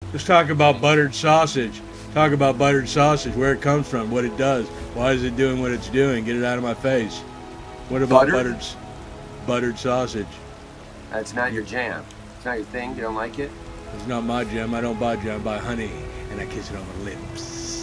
Let's talk about buttered sausage. Talk about buttered sausage, where it comes from, what it does. Why is it doing what it's doing? Get it out of my face. What about buttered sausage? That's not your jam. It's not your thing. You don't like it? It's not my jam. I don't buy jam. I buy honey, and I kiss it on the lips.